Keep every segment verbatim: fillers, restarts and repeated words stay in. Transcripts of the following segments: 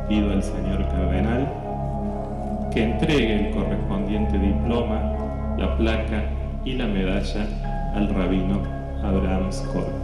pido al señor cardenal que entregue el correspondiente diploma, la placa y la medalla al rabino Abram Skorka.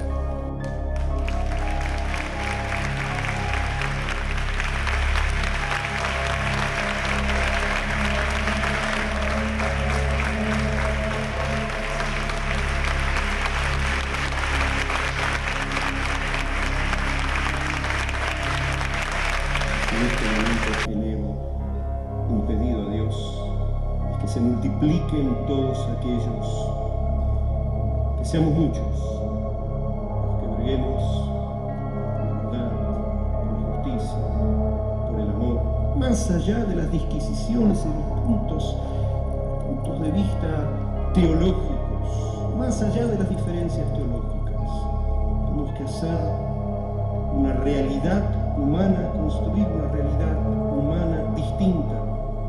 En este momento elevo un pedido a Dios, es que se multipliquen todos aquellos, que seamos muchos, los que breguemos por la verdad, por la justicia, por el amor, más allá de las disquisiciones y los puntos, puntos de vista teológicos, más allá de las diferencias teológicas. Tenemos que hacer una realidad humana, construir una realidad humana distinta.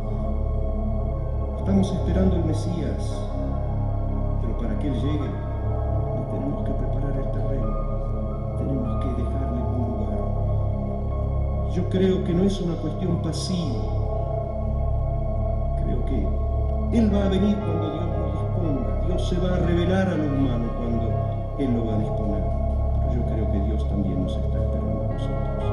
Estamos esperando el Mesías, pero para que Él llegue, tenemos que preparar el terreno, tenemos que dejarle un lugar. Yo creo que no es una cuestión pasiva, creo que Él va a venir cuando Dios lo disponga, Dios se va a revelar a lo humano cuando Él lo va a disponer, pero yo creo que Dios también nos está esperando a nosotros.